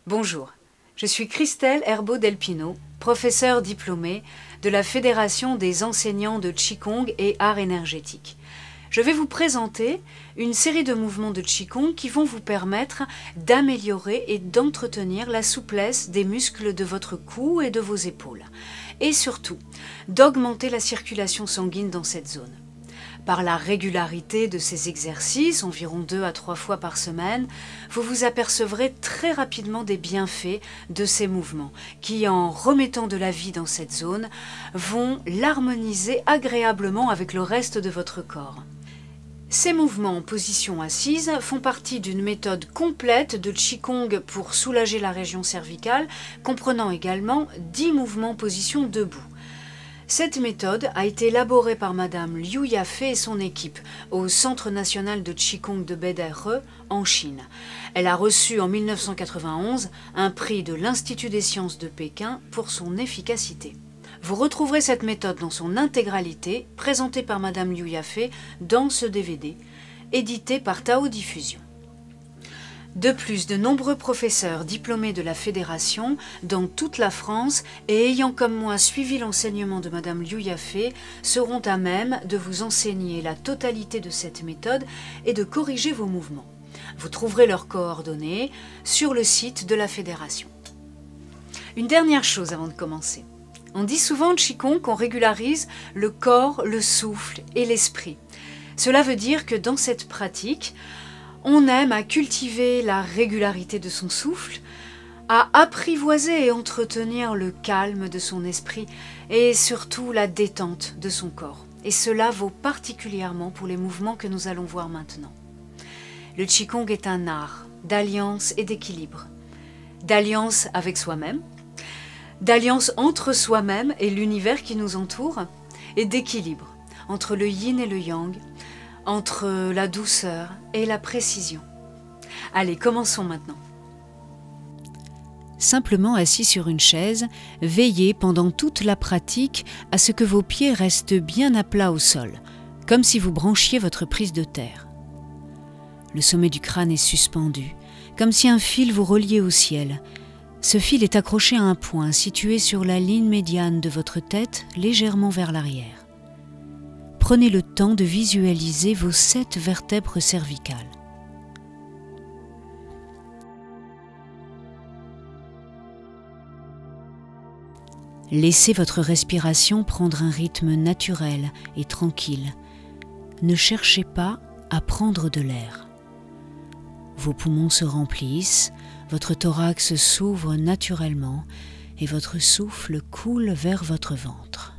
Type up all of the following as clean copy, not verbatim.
Bonjour, je suis Christelle Herbeau-Delpino, professeure diplômée de la Fédération des enseignants de Qigong et arts énergétiques. Je vais vous présenter une série de mouvements de Qigong qui vont vous permettre d'améliorer et d'entretenir la souplesse des muscles de votre cou et de vos épaules, et surtout d'augmenter la circulation sanguine dans cette zone. Par la régularité de ces exercices, environ 2 à 3 fois par semaine, vous vous apercevrez très rapidement des bienfaits de ces mouvements qui, en remettant de la vie dans cette zone, vont l'harmoniser agréablement avec le reste de votre corps. Ces mouvements en position assise font partie d'une méthode complète de Qigong pour soulager la région cervicale, comprenant également 10 mouvements en position debout. Cette méthode a été élaborée par Madame Liu Yafei et son équipe au Centre national de Qigong de Beiderhe en Chine. Elle a reçu en 1991 un prix de l'Institut des sciences de Pékin pour son efficacité. Vous retrouverez cette méthode dans son intégralité, présentée par Madame Liu Yafei dans ce DVD, édité par Tao Diffusion. De plus, de nombreux professeurs diplômés de la Fédération dans toute la France et ayant comme moi suivi l'enseignement de Madame Liu Yafei seront à même de vous enseigner la totalité de cette méthode et de corriger vos mouvements. Vous trouverez leurs coordonnées sur le site de la Fédération. Une dernière chose avant de commencer. On dit souvent en Qigong qu'on régularise le corps, le souffle et l'esprit. Cela veut dire que dans cette pratique, on aime à cultiver la régularité de son souffle, à apprivoiser et entretenir le calme de son esprit et surtout la détente de son corps. Et cela vaut particulièrement pour les mouvements que nous allons voir maintenant. Le Qigong est un art d'alliance et d'équilibre, d'alliance avec soi-même, d'alliance entre soi-même et l'univers qui nous entoure, et d'équilibre entre le yin et le yang, entre la douceur et la précision. Allez, commençons maintenant. Simplement assis sur une chaise, veillez pendant toute la pratique à ce que vos pieds restent bien à plat au sol, comme si vous branchiez votre prise de terre. Le sommet du crâne est suspendu, comme si un fil vous reliait au ciel. Ce fil est accroché à un point situé sur la ligne médiane de votre tête, légèrement vers l'arrière. Prenez le temps de visualiser vos 7 vertèbres cervicales. Laissez votre respiration prendre un rythme naturel et tranquille. Ne cherchez pas à prendre de l'air. Vos poumons se remplissent, votre thorax s'ouvre naturellement et votre souffle coule vers votre ventre.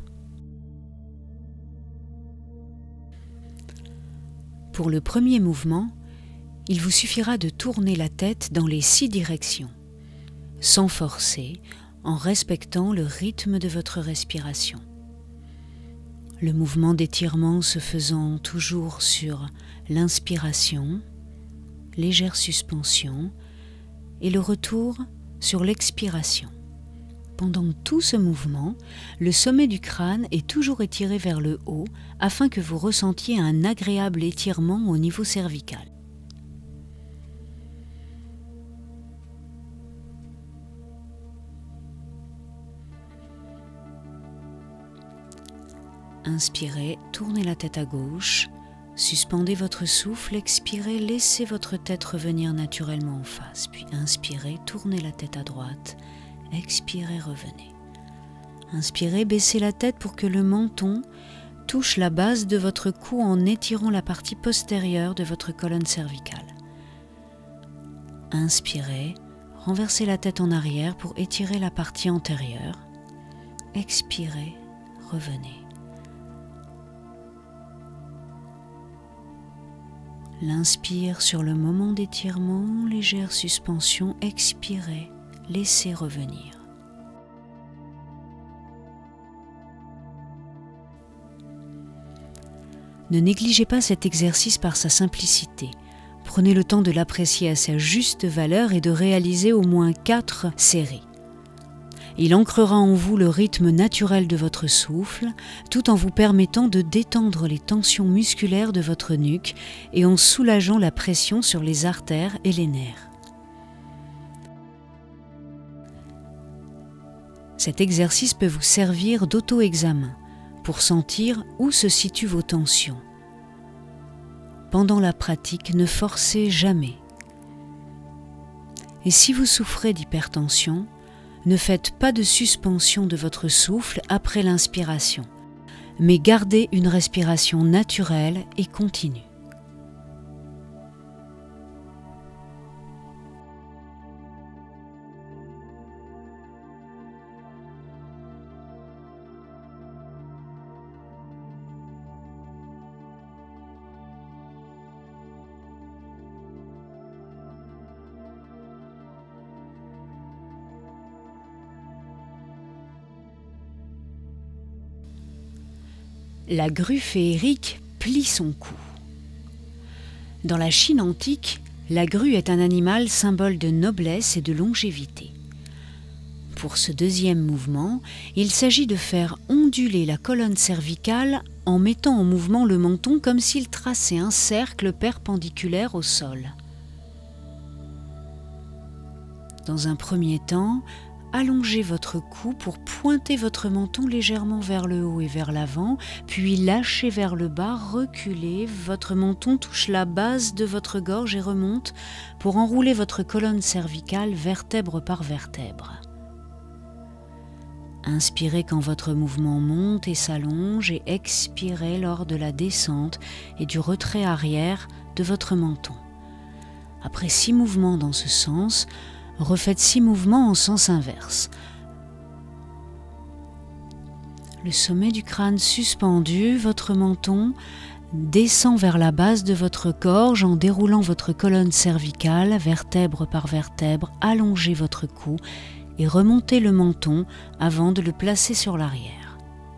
Pour le premier mouvement, il vous suffira de tourner la tête dans les 6 directions, sans forcer, en respectant le rythme de votre respiration. Le mouvement d'étirement se faisant toujours sur l'inspiration, légère suspension, et le retour sur l'expiration. Pendant tout ce mouvement, le sommet du crâne est toujours étiré vers le haut afin que vous ressentiez un agréable étirement au niveau cervical. Inspirez, tournez la tête à gauche, suspendez votre souffle, expirez, laissez votre tête revenir naturellement en face, puis inspirez, tournez la tête à droite, expirez, revenez. Inspirez, baissez la tête pour que le menton touche la base de votre cou en étirant la partie postérieure de votre colonne cervicale. Inspirez, renversez la tête en arrière pour étirer la partie antérieure. Expirez, revenez. L'inspire sur le moment d'étirement, légère suspension, expirez, laissez revenir. Ne négligez pas cet exercice par sa simplicité. Prenez le temps de l'apprécier à sa juste valeur et de réaliser au moins 4 séries. Il ancrera en vous le rythme naturel de votre souffle, tout en vous permettant de détendre les tensions musculaires de votre nuque et en soulageant la pression sur les artères et les nerfs. Cet exercice peut vous servir d'auto-examen pour sentir où se situent vos tensions. Pendant la pratique, ne forcez jamais. Et si vous souffrez d'hypertension, ne faites pas de suspension de votre souffle après l'inspiration, mais gardez une respiration naturelle et continue. La grue féerique plie son cou. Dans la Chine antique, la grue est un animal symbole de noblesse et de longévité. Pour ce deuxième mouvement, il s'agit de faire onduler la colonne cervicale en mettant en mouvement le menton comme s'il traçait un cercle perpendiculaire au sol. Dans un premier temps, allongez votre cou pour pointer votre menton légèrement vers le haut et vers l'avant, puis lâchez vers le bas, reculez, votre menton touche la base de votre gorge et remonte pour enrouler votre colonne cervicale vertèbre par vertèbre. Inspirez quand votre mouvement monte et s'allonge et expirez lors de la descente et du retrait arrière de votre menton. Après 6 mouvements dans ce sens, refaites 6 mouvements en sens inverse. Le sommet du crâne suspendu, votre menton descend vers la base de votre gorge en déroulant votre colonne cervicale, vertèbre par vertèbre, allongez votre cou et remontez le menton avant de le placer sur l'arrière.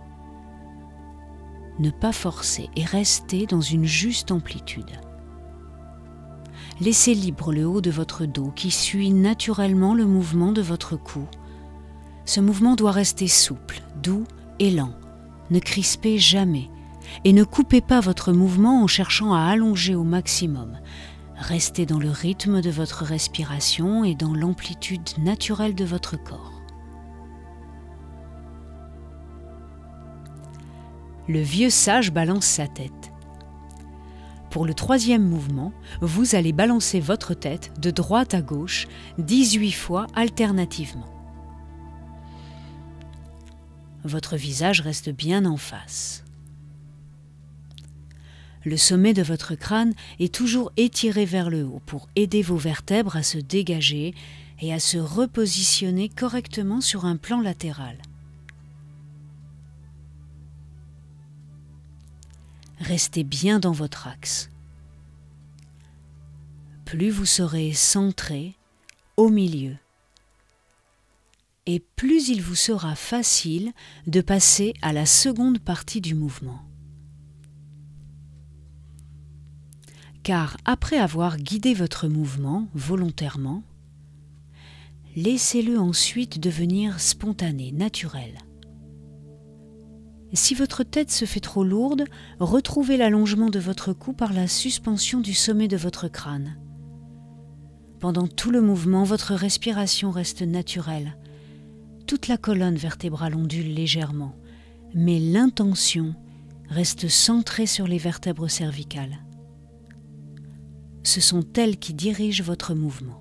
Ne pas forcer et restez dans une juste amplitude. Laissez libre le haut de votre dos qui suit naturellement le mouvement de votre cou. Ce mouvement doit rester souple, doux et lent. Ne crispez jamais et ne coupez pas votre mouvement en cherchant à allonger au maximum. Restez dans le rythme de votre respiration et dans l'amplitude naturelle de votre corps. Le vieux sage balance sa tête. Pour le troisième mouvement, vous allez balancer votre tête de droite à gauche 18 fois alternativement. Votre visage reste bien en face. Le sommet de votre crâne est toujours étiré vers le haut pour aider vos vertèbres à se dégager et à se repositionner correctement sur un plan latéral. Restez bien dans votre axe. Plus vous serez centré au milieu, et plus il vous sera facile de passer à la seconde partie du mouvement. Car après avoir guidé votre mouvement volontairement, laissez-le ensuite devenir spontané, naturel. Si votre tête se fait trop lourde, retrouvez l'allongement de votre cou par la suspension du sommet de votre crâne. Pendant tout le mouvement, votre respiration reste naturelle. Toute la colonne vertébrale ondule légèrement, mais l'intention reste centrée sur les vertèbres cervicales. Ce sont elles qui dirigent votre mouvement.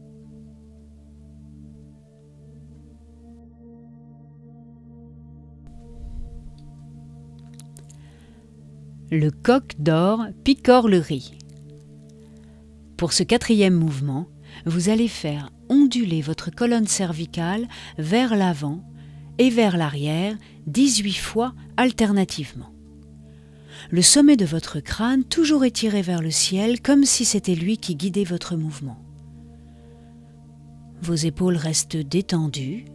Le coq d'or picore le riz. Pour ce quatrième mouvement, vous allez faire onduler votre colonne cervicale vers l'avant et vers l'arrière 18 fois alternativement. Le sommet de votre crâne toujours étiré vers le ciel comme si c'était lui qui guidait votre mouvement. Vos épaules restent détendues.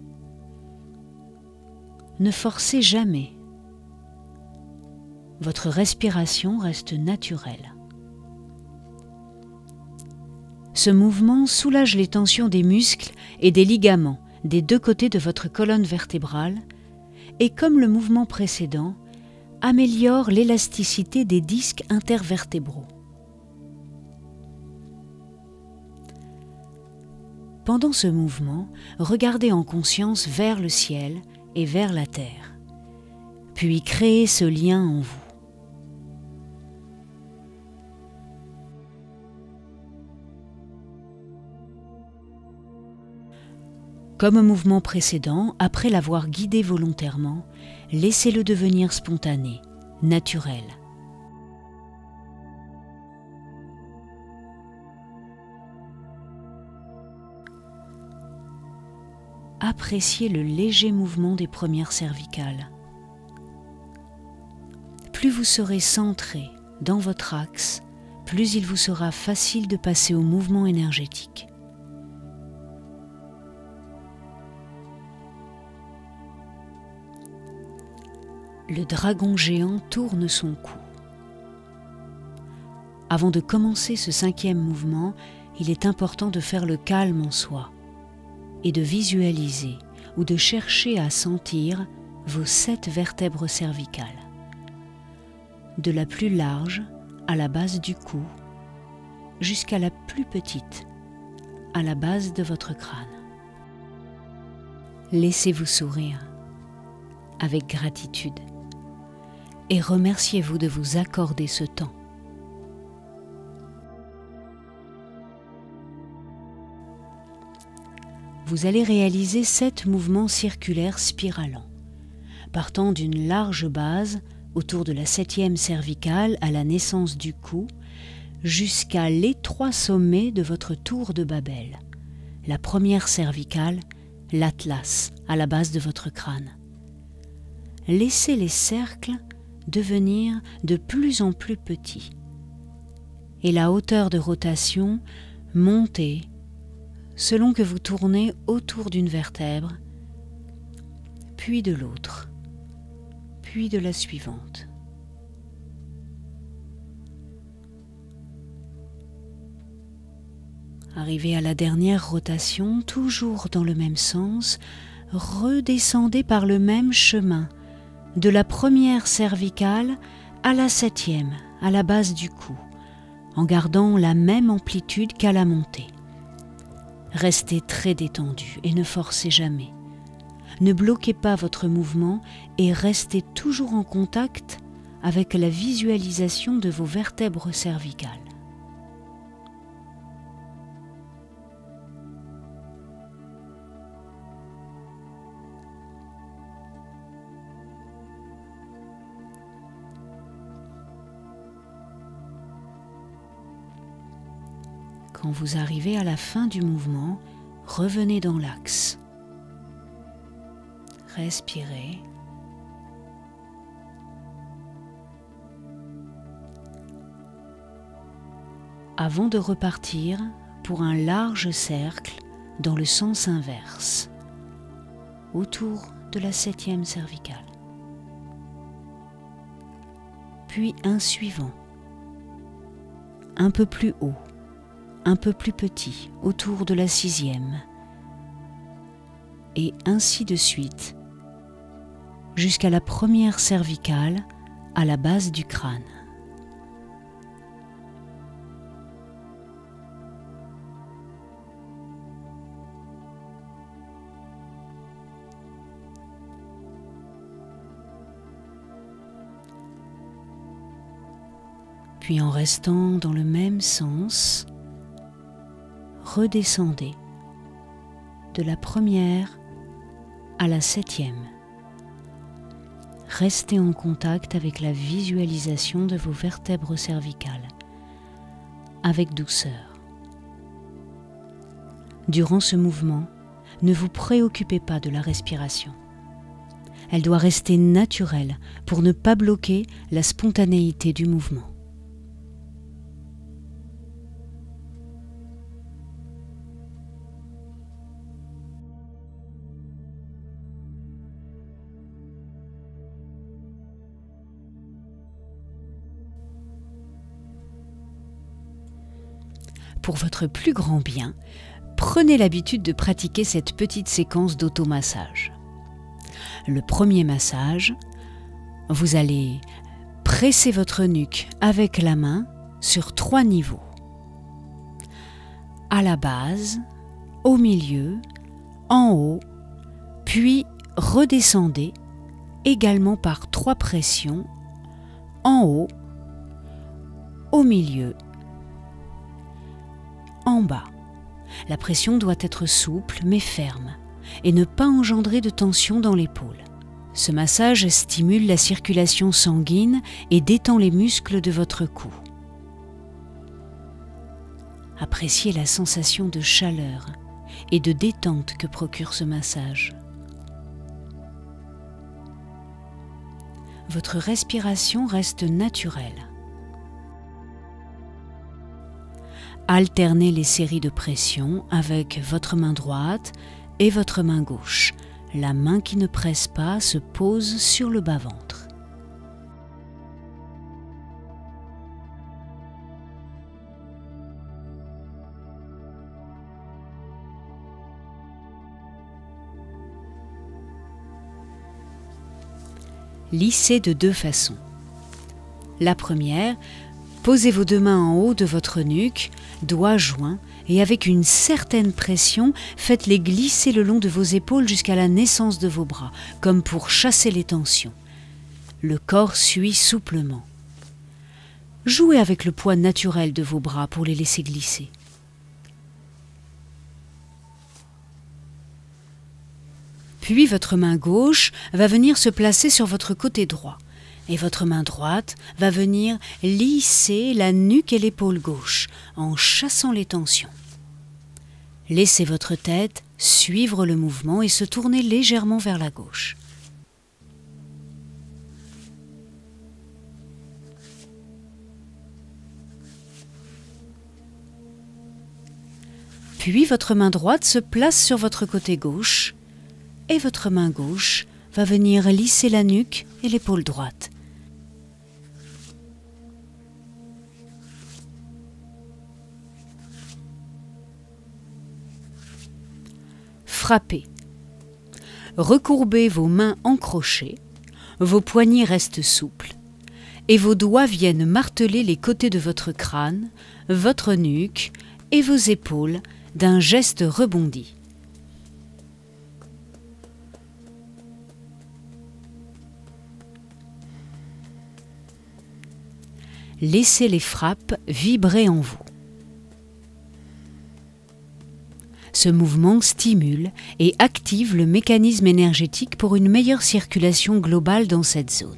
Ne forcez jamais. Votre respiration reste naturelle. Ce mouvement soulage les tensions des muscles et des ligaments des 2 côtés de votre colonne vertébrale et, comme le mouvement précédent, améliore l'élasticité des disques intervertébraux. pendant ce mouvement, regardez en conscience vers le ciel et vers la terre, puis créez ce lien en vous. Comme au mouvement précédent, après l'avoir guidé volontairement, laissez-le devenir spontané, naturel. Appréciez le léger mouvement des premières cervicales. Plus vous serez centré dans votre axe, plus il vous sera facile de passer au mouvement énergétique. Le dragon géant tourne son cou. Avant de commencer ce 5e mouvement, il est important de faire le calme en soi et de visualiser ou de chercher à sentir vos 7 vertèbres cervicales, de la plus large à la base du cou jusqu'à la plus petite à la base de votre crâne. Laissez-vous sourire avec gratitude et remerciez-vous de vous accorder ce temps. Vous allez réaliser 7 mouvements circulaires spiralants, partant d'une large base autour de la 7e cervicale à la naissance du cou, jusqu'à l'étroit sommet de votre tour de Babel, la première cervicale, l'Atlas, à la base de votre crâne. Laissez les cercles devenir de plus en plus petits et la hauteur de rotation monter selon que vous tournez autour d'une vertèbre, puis de l'autre, puis de la suivante. Arrivé à la dernière rotation, toujours dans le même sens, redescendez par le même chemin, de la première cervicale à la 7e, à la base du cou, en gardant la même amplitude qu'à la montée. Restez très détendu et ne forcez jamais. Ne bloquez pas votre mouvement et restez toujours en contact avec la visualisation de vos vertèbres cervicales. Quand vous arrivez à la fin du mouvement, revenez dans l'axe. Respirez. Avant de repartir pour un large cercle dans le sens inverse, autour de la 7e cervicale. Puis un suivant, un peu plus haut, un peu plus petit, autour de la 6e, et ainsi de suite, jusqu'à la première cervicale à la base du crâne. Puis en restant dans le même sens, redescendez de la première à la 7e. Restez en contact avec la visualisation de vos vertèbres cervicales, avec douceur. Durant ce mouvement, ne vous préoccupez pas de la respiration. Elle doit rester naturelle pour ne pas bloquer la spontanéité du mouvement. Pour votre plus grand bien, prenez l'habitude de pratiquer cette petite séquence d'automassage. Le premier massage, vous allez presser votre nuque avec la main sur 3 niveaux. À la base, au milieu, en haut, puis redescendez également par 3 pressions, en haut, au milieu, en bas. La pression doit être souple mais ferme et ne pas engendrer de tension dans l'épaule. Ce massage stimule la circulation sanguine et détend les muscles de votre cou. Appréciez la sensation de chaleur et de détente que procure ce massage. Votre respiration reste naturelle. Alternez les séries de pression avec votre main droite et votre main gauche. La main qui ne presse pas se pose sur le bas-ventre. Lissez de 2 façons. La première, posez vos 2 mains en haut de votre nuque, doigts joints, et avec une certaine pression, faites-les glisser le long de vos épaules jusqu'à la naissance de vos bras, comme pour chasser les tensions. Le corps suit souplement. Jouez avec le poids naturel de vos bras pour les laisser glisser. Puis votre main gauche va venir se placer sur votre côté droit et votre main droite va venir lisser la nuque et l'épaule gauche en chassant les tensions. Laissez votre tête suivre le mouvement et se tourner légèrement vers la gauche. Puis votre main droite se place sur votre côté gauche et votre main gauche va venir lisser la nuque et l'épaule droite. Frappez. Recourbez vos mains en crochet, vos poignets restent souples et vos doigts viennent marteler les côtés de votre crâne, votre nuque et vos épaules d'un geste rebondi. Laissez les frappes vibrer en vous. Ce mouvement stimule et active le mécanisme énergétique pour une meilleure circulation globale dans cette zone.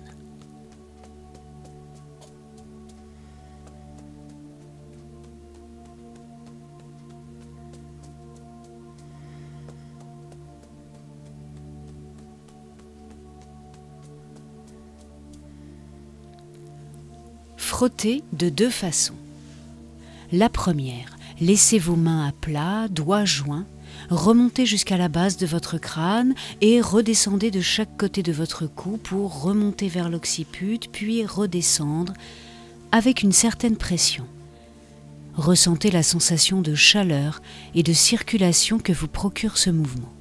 Frottez de 2 façons. La première, laissez vos mains à plat, doigts joints, remontez jusqu'à la base de votre crâne et redescendez de chaque côté de votre cou pour remonter vers l'occiput, puis redescendre avec une certaine pression. Ressentez la sensation de chaleur et de circulation que vous procure ce mouvement.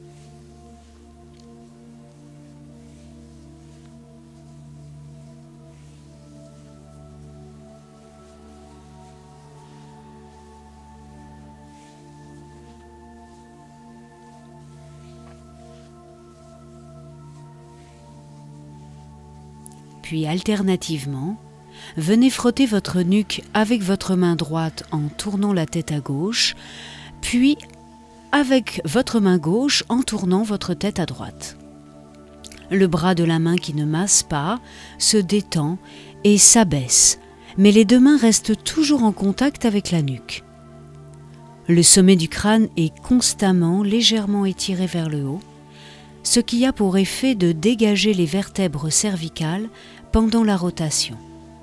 Puis alternativement, venez frotter votre nuque avec votre main droite en tournant la tête à gauche, puis avec votre main gauche en tournant votre tête à droite. Le bras de la main qui ne masse pas se détend et s'abaisse, mais les 2 mains restent toujours en contact avec la nuque. Le sommet du crâne est constamment légèrement étiré vers le haut, ce qui a pour effet de dégager les vertèbres cervicales pendant la rotation.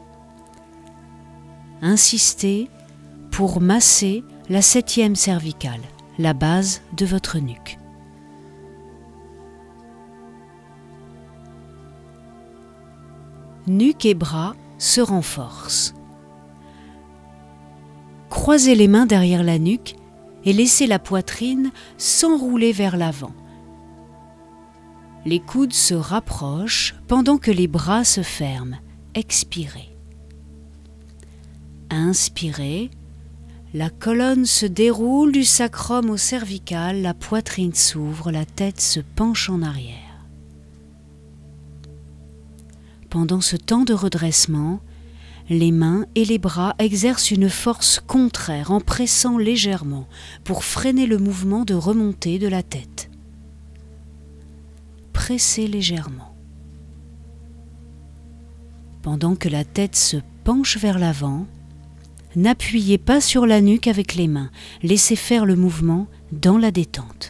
Insistez pour masser la 7e cervicale, la base de votre nuque. Nuque et bras se renforcent. Croisez les mains derrière la nuque et laissez la poitrine s'enrouler vers l'avant. Les coudes se rapprochent pendant que les bras se ferment. Expirez. Inspirez. La colonne se déroule du sacrum au cervical, la poitrine s'ouvre, la tête se penche en arrière. Pendant ce temps de redressement, les mains et les bras exercent une force contraire en pressant légèrement pour freiner le mouvement de remontée de la tête. Pressez légèrement. Pendant que la tête se penche vers l'avant, n'appuyez pas sur la nuque avec les mains, laissez faire le mouvement dans la détente.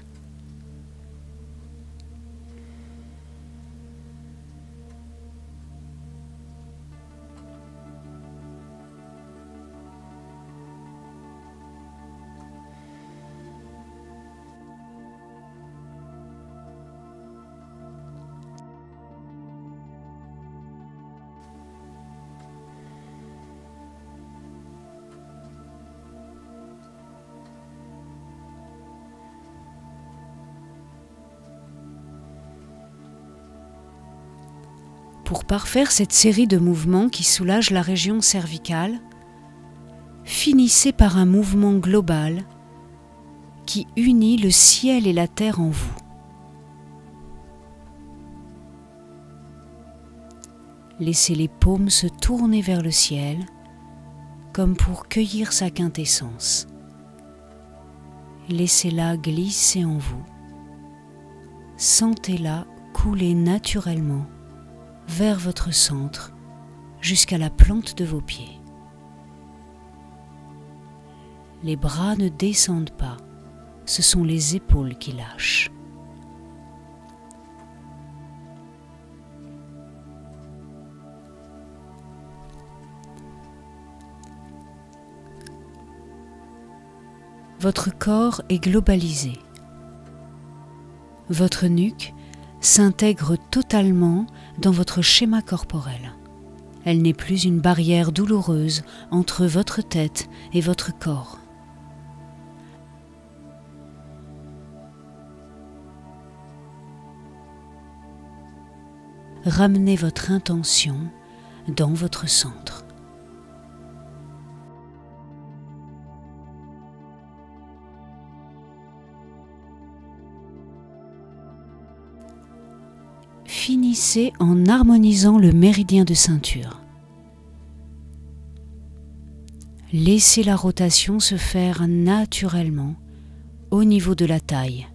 Pour parfaire cette série de mouvements qui soulagent la région cervicale, finissez par un mouvement global qui unit le ciel et la terre en vous. Laissez les paumes se tourner vers le ciel, comme pour cueillir sa quintessence. Laissez-la glisser en vous. Sentez-la couler naturellement vers votre centre, jusqu'à la plante de vos pieds. Les bras ne descendent pas, ce sont les épaules qui lâchent. Votre corps est globalisé. Votre nuque s'intègre totalement dans votre schéma corporel. Elle n'est plus une barrière douloureuse entre votre tête et votre corps. Ramenez votre intention dans votre centre. Finissez en harmonisant le méridien de ceinture. Laissez la rotation se faire naturellement au niveau de la taille.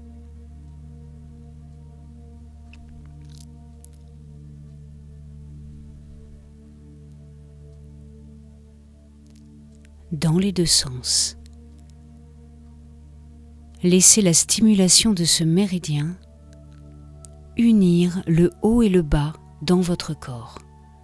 Dans les deux sens. Laissez la stimulation de ce méridien unir le haut et le bas dans votre corps.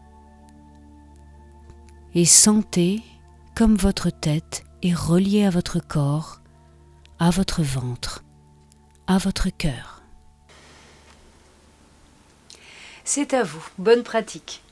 Et sentez comme votre tête est reliée à votre corps, à votre ventre, à votre cœur. C'est à vous. Bonne pratique.